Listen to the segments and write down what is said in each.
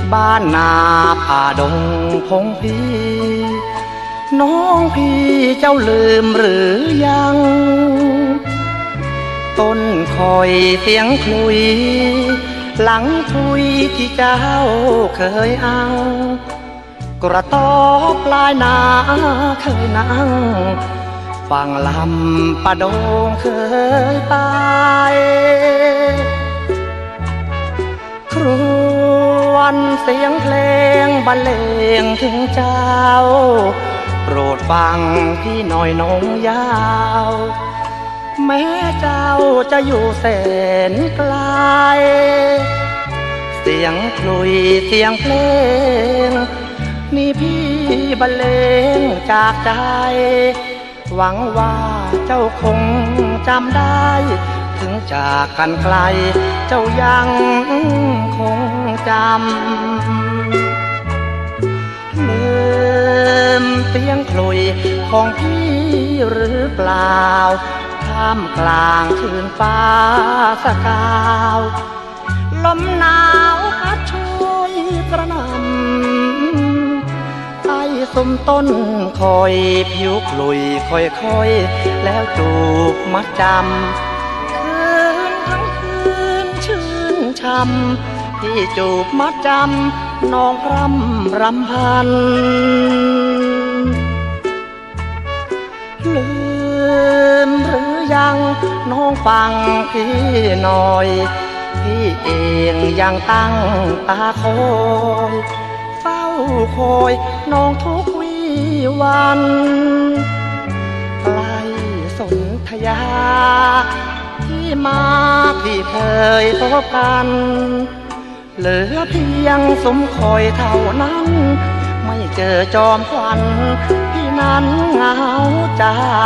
บ้านนาป่าดงพงพีน้องพี่เจ้าลืมหรือยังต้นคอยเสียงคลุยหลังคุยที่เจ้าเคยเอากระต๊อบปลายนาเคยนั่งฟังลำป่าดงเคยไปครวนเสียงเพลงบรรเลงถึงเจ้าโปรดฟังพี่หน่อยน้องยาวแม้เจ้าจะอยู่แสนไกลเสียงคลุยเสียงเพลงนี่พี่บรรเลงจากใจหวังว่าเจ้าคงจำได้ถึงจากกันไกลเจ้ายังคงจำลืมเสียงคลุยของพี่หรือเปล่าท่ามกลางคืนฟ้าสกาวลมหนาวพัดช่วยกระหน่ำใต้สมต้นคอยผิวคลุยค่อยๆแล้วจูบมัดจำคืนทั้งคืนชื่นช่ำที่จูบมัดจำน้องพร่ำรำพันลืมหรือยังน้องฟังพี่หน่อยพี่เองยังตั้งตาคอยเฝ้าคอยน้องทุกวีวันใกล้สนธยาที่มาที่เคยพบกันเหลือเพียงสมคอยเท่านั้นไม่เจอจอมขวัญพี่นั้นเหงาใจ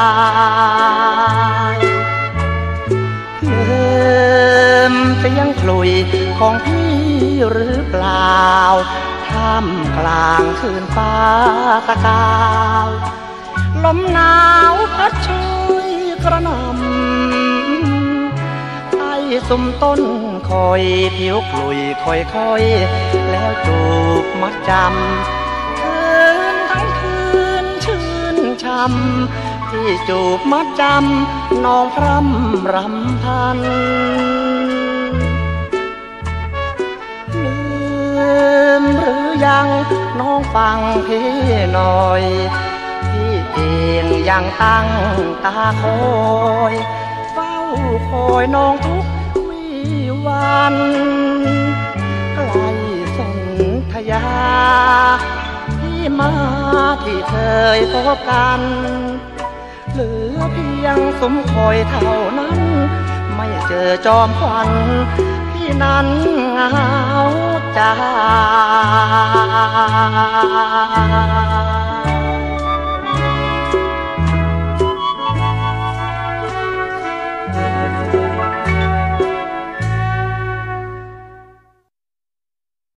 ลืมเสียงคลุยของพี่หรือเปล่าท่ามกลางคืนฟ้าตะกาวลมหนาวพัดช่วยกระหน่ำใต้สมต้นคอยผิวคลุยค่อยๆแล้วจูบมัดจำคืนทั้งคืนชื่นช่ำที่จูบมัดจำน้องพร่ำรำพันลืมหรือยังน้องฟังพี่หน่อยพี่เองยังตั้งตาคอยเฝ้าคอยน้องทุกวีวันใกล้สนธยาที่มาที่เคยพบกันเหลือเพียงสมคอยเท่านั้นไม่เจอจอมขวัญพี่นั้นเหงาใจ